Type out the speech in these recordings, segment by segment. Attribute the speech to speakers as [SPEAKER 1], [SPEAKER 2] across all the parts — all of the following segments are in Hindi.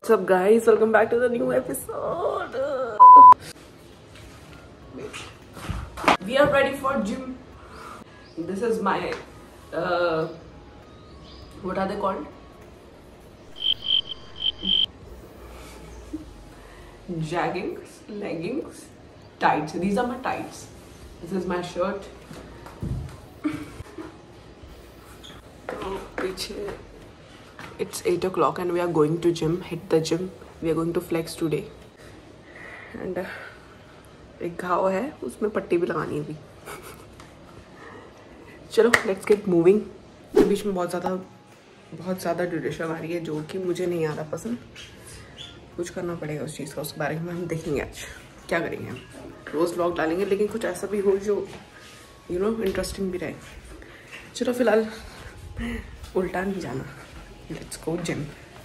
[SPEAKER 1] What's up guys, welcome back to the new episode. We are ready for gym. This is my what are they called? Jaggings, leggings, tights. These are my tights. This is my shirt. It's 8 o'clock and we are going to gym. Hit the gym. We are going to flex today. And एक घाव है, उसमें पट्टी भी लगानी है अभी. चलो लेट्स गेट मूविंग. बीच में बहुत ज़्यादा ड्यूरेशन आ रही है जो कि मुझे नहीं आ रहा पसंद. कुछ करना पड़ेगा उस चीज़ का. उसके बारे में हम देखेंगे आज क्या करेंगे. हम रोज़ व्लॉग डालेंगे लेकिन कुछ ऐसा भी हो जो इंटरेस्टिंग भी रहे. चलो फिलहाल उल्टा नहीं जाना. Let's go gym.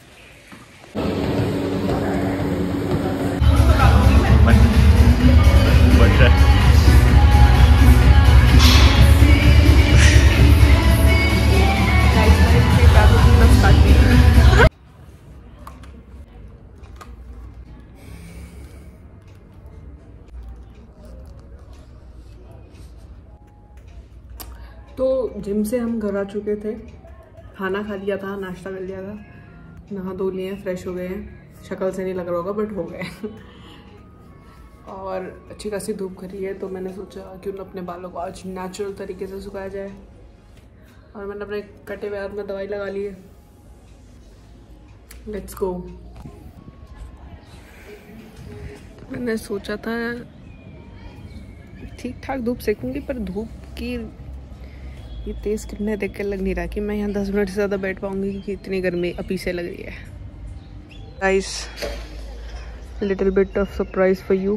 [SPEAKER 1] तो जिम से हम घर आ चुके थे. खाना खा लिया था, नाश्ता कर लिया था, नहा धो लिए, फ्रेश हो गए हैं. शक्ल से नहीं लग रहा होगा बट हो गए. और अच्छी खासी धूप खरी है तो मैंने सोचा क्यों ना अपने बालों को आज नेचुरल तरीके से सुखाया जाए. और मैंने अपने कटे हुए हाथ में दवाई लगा ली है. Let's go. तो मैंने सोचा था ठीक ठाक धूप सेकूंगी पर धूप की ये तेज़ कितने देख कर लग नहीं रहा कि मैं यहाँ 10 मिनट से ज़्यादा बैठ पाऊंगी क्योंकि इतनी गर्मी अभी से लग रही है. Guys, little bit of surprise for you.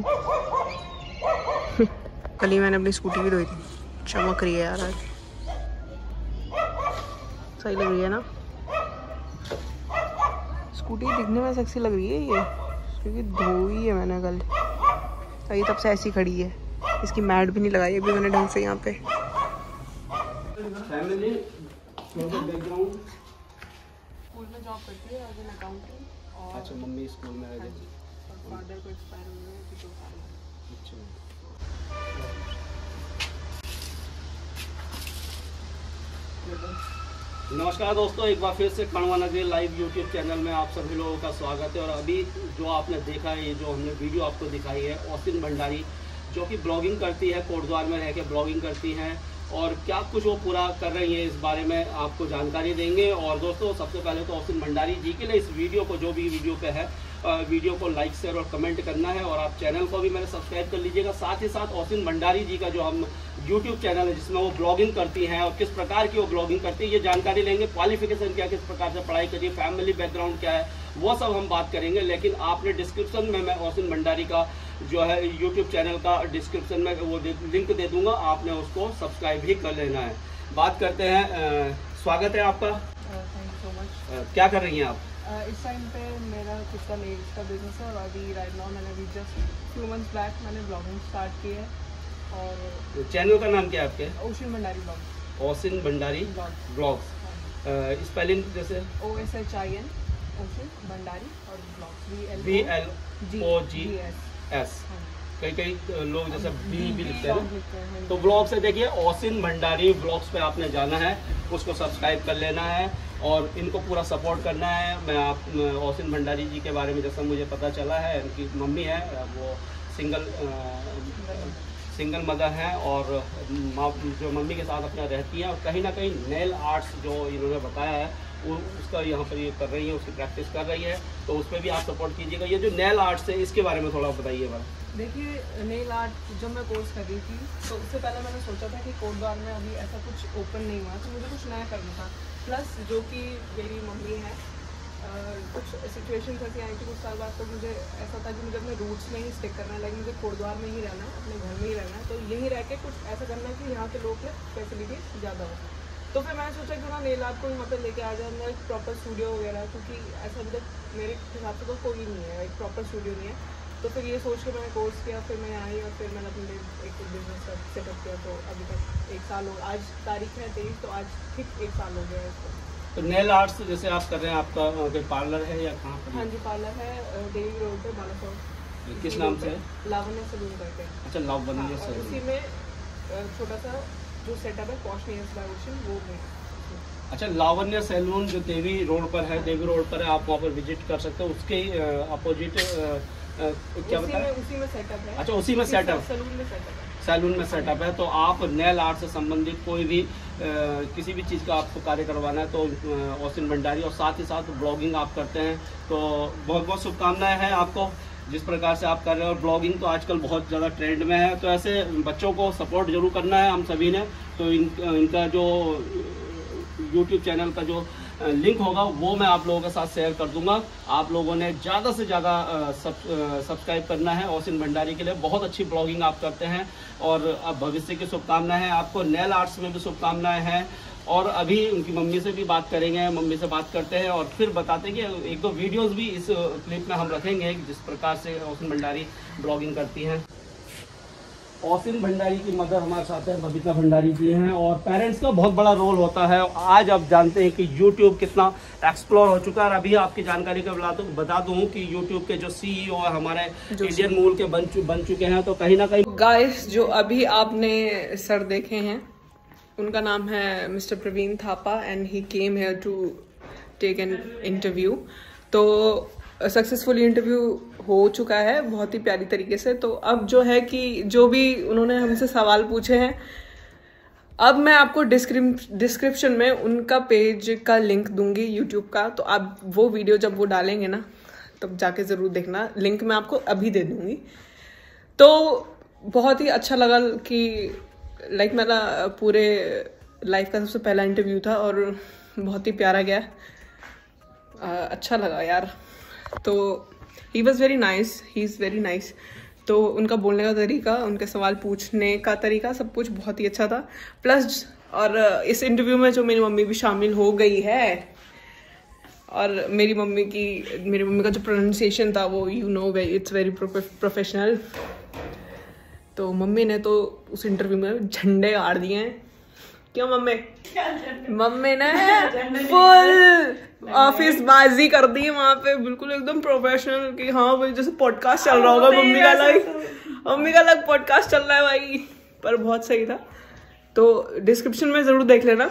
[SPEAKER 1] कल ही मैंने अपनी स्कूटी भी धोई थी. चमक रही है यार आज. सही लग रही है ना. स्कूटी दिखने में सेक्सी लग रही है ये क्योंकि धोई है मैंने कल. अभी तब से ऐसी खड़ी है. इसकी मैट भी नहीं लगाई अभी मैंने ढंग से. यहाँ पे
[SPEAKER 2] फैमिली बैकग्राउंड.
[SPEAKER 1] स्कूल में जॉब करती है एज एन अकाउंटेंट. और
[SPEAKER 2] अच्छा, मम्मी स्कूल में रह गई.
[SPEAKER 1] और फादर को एक्सपायर हो गए अभी 2 साल.
[SPEAKER 2] अच्छा. नमस्कार दोस्तों, एक बार फिर से कणवा नगरी लाइव यूट्यूब चैनल में आप सभी लोगों का स्वागत है. और अभी जो आपने देखा है, ये जो हमने वीडियो आपको दिखाई है, ओसिन भंडारी जो कि ब्लॉगिंग करती है, कोटद्वार में रह के ब्लॉगिंग करती हैं और क्या कुछ वो पूरा कर रही है इस बारे में आपको जानकारी देंगे. और दोस्तों सबसे पहले तो ओसिन भंडारी जी के लिए इस वीडियो को, जो भी वीडियो पे है, वीडियो को लाइक शेयर और कमेंट करना है. और आप चैनल को भी मेरे सब्सक्राइब कर लीजिएगा. साथ ही साथ ओसिन भंडारी जी का जो हम यूट्यूब चैनल है जिसमें वो ब्लॉगिंग करती हैं और किस प्रकार की वो ब्लॉगिंग करती है ये जानकारी लेंगे. क्वालिफिकेशन क्या, किस प्रकार से पढ़ाई करिए, फैमिली बैकग्राउंड क्या है, वो सब हम बात करेंगे. लेकिन आपने डिस्क्रिप्शन में मैं ओसिन भंडारी का जो है यूट्यूब चैनल का डिस्क्रिप्शन में वो लिंक दे दूंगा. आपने उसको सब्सक्राइब भी कर लेना है. बात करते हैं. स्वागत है आपका.
[SPEAKER 1] Thank you so much.
[SPEAKER 2] क्या कर रही हैं आप?
[SPEAKER 1] इस टाइम पे मेरा खुद का नेल्स का बिजनेस है. और अभी राइट नाउ मैंने अभी जस्ट फ्यू मंथ्स बैक मैंने ब्लॉगिंग स्टार्ट की है. और
[SPEAKER 2] चैनल का नाम क्या है आपके?
[SPEAKER 1] Oshin Bhandari blog.
[SPEAKER 2] Oshin Bhandari blogs. Spelling जैसे
[SPEAKER 1] OSHIN ओसिन भंडारी और ब्लॉग्स BLOGS.
[SPEAKER 2] कई लोग जैसे भी लिखते हैं. तो ब्लॉग से देखिए ओसिन भंडारी ब्लॉग्स पे आपने जाना है, उसको सब्सक्राइब कर लेना है और इनको पूरा सपोर्ट करना है. मैं ओसिन भंडारी जी के बारे में जैसा मुझे पता चला है, उनकी मम्मी है वो सिंगल मदर हैं और जो मम्मी के साथ अपना रहती हैं. और कहीं ना कहीं नेल आर्ट्स जो इन्होंने बताया है वो उसका यहाँ पर ये कर रही है, उसकी प्रैक्टिस कर रही है. तो उस पर भी आप सपोर्ट कीजिएगा. ये जो नेल आर्ट्स है इसके बारे में थोड़ा बताइए.
[SPEAKER 1] देखिए, नेल आर्ट जब मैं कोर्स कर रही थी तो उससे पहले मैंने सोचा था कि कोटद्वार में अभी ऐसा कुछ ओपन नहीं हुआ तो मुझे कुछ नया करना था. प्लस जो कि मेरी मम्मी है, कुछ सिचुएशन ऐसी आई थी कुछ साल बाद. तो मुझे ऐसा था कि मुझे अपने रूट्स में ही स्टिक करना है. लाइक मुझे कोटद्वार में ही रहना है, अपने घर में ही रहना है. तो यहीं रह के कुछ ऐसा करना है कि यहाँ के लोग के फैसिलिटी ज़्यादा हो. तो फिर मैंने सोचा कि ना नेल आर्ट को मतलब लेके आ जाए. मैं एक प्रॉपर स्टूडियो वगैरह, क्योंकि ऐसा अभी तक मेरे हिसाब से तो कोई नहीं है, एक प्रॉपर स्टूडियो नहीं है. तो फिर ये सोच के मैंने कोर्स किया. फिर मैं आई और फिर मैंने अपने लिए एक बिजनेस सेटअप किया. तो अभी तक 1 साल हो, आज तारीख है 23, तो आज ठीक 1 साल हो गया है इसको.
[SPEAKER 2] तो नेल आर्ट्स जैसे आप कर रहे हैं, आपका कोई पार्लर है या कहाँ पर?
[SPEAKER 1] हाँ जी, पार्लर है देवी रोड पे, बालासोर।
[SPEAKER 2] किस नाम से है?
[SPEAKER 1] लावण्य सैलून करके।
[SPEAKER 2] अच्छा, लावण्य सैलून।
[SPEAKER 1] उसी में छोटा सा जो सेटअप है पॉश नेल्स बाय ओशन, वो में।
[SPEAKER 2] अच्छा, लावण्य सैलून जो देवी रोड पर है, देवी रोड पर है, आप वहाँ पर विजिट कर सकते हो। उसके अपोजिट क्या बताया?
[SPEAKER 1] उसी में सेटअप है।
[SPEAKER 2] अच्छा, उसी में सेटअप,
[SPEAKER 1] सैलून में सेटअप है।
[SPEAKER 2] सैलून में सेटअप है। तो आप नेल आर्ट से संबंधित कोई भी किसी भी चीज़ का आपको कार्य करवाना है तो ऑसिन भंडारी, और साथ ही साथ ब्लॉगिंग आप करते हैं तो बहुत बहुत शुभकामनाएं हैं आपको, जिस प्रकार से आप कर रहे हो। और ब्लॉगिंग तो आजकल बहुत ज़्यादा ट्रेंड में है, तो ऐसे बच्चों को सपोर्ट जरूर करना है हम सभी ने। तो इनका जो YouTube चैनल का जो लिंक होगा वो मैं आप लोगों के साथ शेयर कर दूंगा। आप लोगों ने ज़्यादा से ज़्यादा सब्सक्राइब करना है ऑसिन भंडारी के लिए। बहुत अच्छी ब्लॉगिंग आप करते हैं और अब भविष्य की शुभकामनाएं हैं आपको। नेल आर्ट्स में भी शुभकामनाएं हैं। और अभी उनकी मम्मी से भी बात करेंगे, मम्मी से बात करते हैं और फिर बताते हैं कि एक दो वीडियोस भी इस क्लिप में हम रखेंगे जिस प्रकार से ऑसिन भंडारी ब्लॉगिंग करती हैं। ऑसिन भंडारी की मदर हमारे साथ है, बबीता भंडारी जी हैं। और पेरेंट्स का बहुत बड़ा रोल होता है। आज आप जानते हैं कि YouTube कितना एक्सप्लोर हो चुका है। और अभी आपकी जानकारी के बता दूं कि YouTube के जो CEO है हमारे इंडियन मूल के बन चुके हैं। तो कहीं ना कहीं
[SPEAKER 1] गाइस, जो अभी आपने सर देखे हैं उनका नाम है mister Praveen Thapa and he came here to take an interview. तो सक्सेसफुल इंटरव्यू हो चुका है बहुत ही प्यारी तरीके से। तो अब जो है कि जो भी उन्होंने हमसे सवाल पूछे हैं, अब मैं आपको डिस्क्रिप्शन में उनका पेज का लिंक दूंगी यूट्यूब का। तो आप वो वीडियो जब वो डालेंगे ना तब जाके ज़रूर देखना, लिंक मैं आपको अभी दे दूंगी। तो बहुत ही अच्छा लगा कि लाइक मेरा पूरे लाइफ का सबसे पहला इंटरव्यू था और बहुत ही प्यारा गया। अच्छा लगा यार। तो he was very nice, he is very nice. तो उनका बोलने का तरीका, उनके सवाल पूछने का तरीका, सब कुछ बहुत ही अच्छा था। प्लस और इस इंटरव्यू में जो मेरी मम्मी भी शामिल हो गई है, और मेरी मम्मी का जो प्रोनाउंसिएशन था वो इट्स वेरी प्रोफेशनल। तो मम्मी ने तो उस इंटरव्यू में झंडे गाड़ दिए हैं। क्यों मम्मी? मम्मी ने फुल ऑफिस बाजी कर दी वहां पे, बिल्कुल एकदम प्रोफेशनल कि हाँ भाई जैसे पॉडकास्ट चल रहा होगा। मम्मी का अलग पॉडकास्ट चल रहा है भाई। पर बहुत सही था। तो डिस्क्रिप्शन में जरूर देख लेना।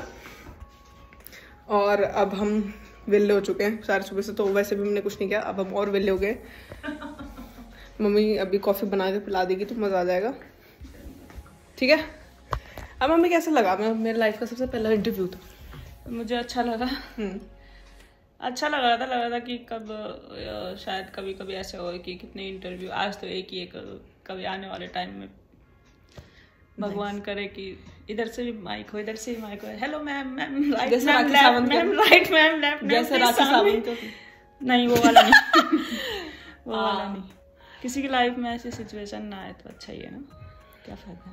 [SPEAKER 1] और अब हम वेले हो चुके हैं सारे सुबह से, तो वैसे भी हमने कुछ नहीं किया। अब हम और वेले हो गए। मम्मी अभी कॉफी बना के पिला देगी तो मजा आ जाएगा। ठीक है। अब मम्मी कैसा लगा? मेरे लाइफ का सबसे पहला इंटरव्यू था।
[SPEAKER 3] मुझे अच्छा लगा। अच्छा लग रहा था कि कब शायद कभी कभी ऐसे हो कि कितने इंटरव्यू, आज तो एक ही एक, कभी आने वाले टाइम में भगवान करे कि इधर से भी माइक हो, इधर से भी माइक हो। Hello ma'am, ma'am right, ma'am left, ma'am right, ma'am left,
[SPEAKER 1] जैसे राखी सावंत को।
[SPEAKER 3] नहीं, वो वाला नहीं। वो वाला नहीं। किसी की लाइफ में ऐसी सिचुएशन ना आए तो अच्छा ही है ना, क्या फायदा।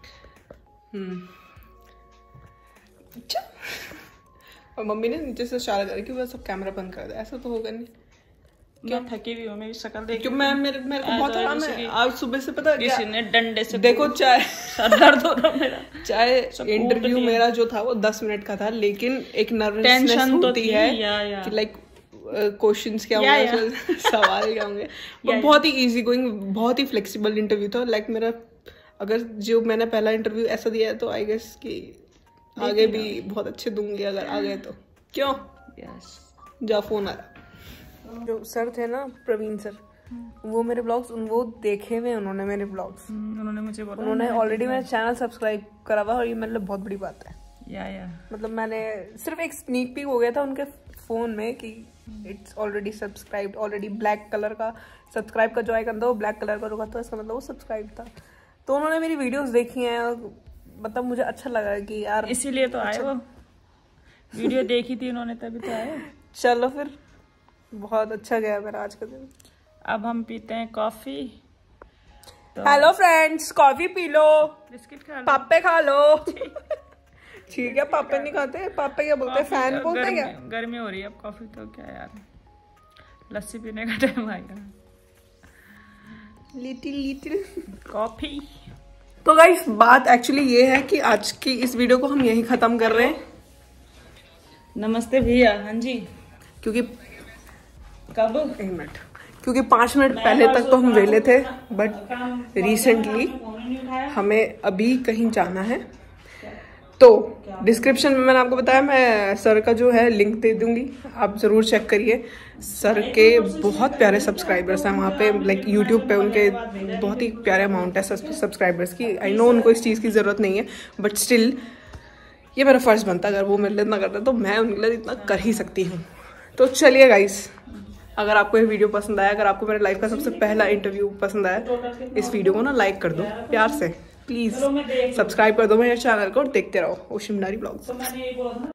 [SPEAKER 1] अच्छा। और मम्मी ने नीचे से इशारा करा कि बस सब कैमरा बंद कर दे। ऐसा तो होगा नहीं।
[SPEAKER 3] क्या थकी हुई हो, मेरी शक्ल देख।
[SPEAKER 1] क्यों मैं मेरे को बहुत आराम है। आज सुबह से पता
[SPEAKER 3] किसी ने डंडे से
[SPEAKER 1] देखो, चाहे
[SPEAKER 3] सर दर्द हो रहा मेरा,
[SPEAKER 1] चाहे इंटरव्यू मेरा जो था वो 10 मिनट का था, लेकिन एक नर्वसनेस होती है कि लाइक क्वेश्चंस क्या होंगे, सवाल क्या होंगे। बहुत ही इजी गोइंग, बहुत ही फ्लेक्सिबल इंटरव्यू था। लाइक मेरा अगर जो मैंने पहला इंटरव्यू ऐसा दिया है तो आई गेस कि आगे भी बहुत अच्छे दूंगी अगर आ गए तो। क्यों?
[SPEAKER 3] यस।
[SPEAKER 1] जा फोन आ रहा। जो सर थे ना, प्रवीण सर, वो मेरे ब्लॉग्स वो देखे हुए उन्होंने मेरे ब्लॉग्स।
[SPEAKER 3] उन्होंने मुझे बोला,
[SPEAKER 1] उन्होंने ऑलरेडी मेरा चैनल सब्सक्राइब करा हुआ, और ये मतलब बहुत बड़ी बात है।
[SPEAKER 3] या
[SPEAKER 1] मतलब मैंने सिर्फ एक स्नीक पीक हो गया था उनके फोन में कि it's already subscribed, already black colour का सब्सक्राइब का जो आइकन था वो ब्लैक कलर का रुका था, इसका मतलब वो सब्सक्राइब था। तो उन्होंने मेरी वीडियोस देखी हैं और मतलब मुझे अच्छा लगा कि यार,
[SPEAKER 3] इसीलिए तो आए। वो वीडियो देखी थी उन्होंने तभी तो आए।
[SPEAKER 1] चलो फिर, बहुत अच्छा गया मेरा आज का दिन।
[SPEAKER 3] अब हम पीते हैं कॉफी।
[SPEAKER 1] हेलो फ्रेंड्स, कॉफी पी लो,
[SPEAKER 3] बिस्किट खा लो,
[SPEAKER 1] पापे खा लो। ठीक है, पापे नहीं खाते, पापे क्या बोलते हैं, फैन बोलते हैं क्या?
[SPEAKER 3] गर्मी हो रही है, अब कॉफी तो क्या यार, लस्सी पीने का टाइम आएगा।
[SPEAKER 1] Little
[SPEAKER 3] coffee.
[SPEAKER 1] तो गाइस, बात एक्चुअली ये है कि आज की इस वीडियो को हम यहीं ख़त्म कर रहे हैं।
[SPEAKER 3] नमस्ते भैया। हाँ जी।
[SPEAKER 1] क्योंकि
[SPEAKER 3] कब?
[SPEAKER 1] 1 मिनट, क्योंकि 5 मिनट पहले तक तो हम वेले थे, बट रिसेंटली हमें अभी कहीं जाना है। तो डिस्क्रिप्शन में मैंने आपको बताया, मैं सर का जो है लिंक दे दूंगी, आप ज़रूर चेक करिए। सर के बहुत प्यारे सब्सक्राइबर्स हैं वहाँ पे, लाइक यूट्यूब पे उनके बहुत ही प्यारे अमाउंट है सब्सक्राइबर्स की। आई नो उनको इस चीज़ की ज़रूरत नहीं है, बट स्टिल ये मेरा फ़र्ज़ बनता है, अगर वो मेरे लिए इतना करता है तो मैं उनके लिए इतना कर ही सकती हूँ। तो चलिए गाइस, अगर आपको ये वीडियो पसंद आया, अगर आपको मेरे लाइफ का सबसे पहला इंटरव्यू पसंद आया, इस वीडियो को ना लाइक कर दो प्यार से, प्लीज़ सब्सक्राइब कर दो मेरे चैनल को और देखते रहो ओशिम भंडारी ब्लॉग्स।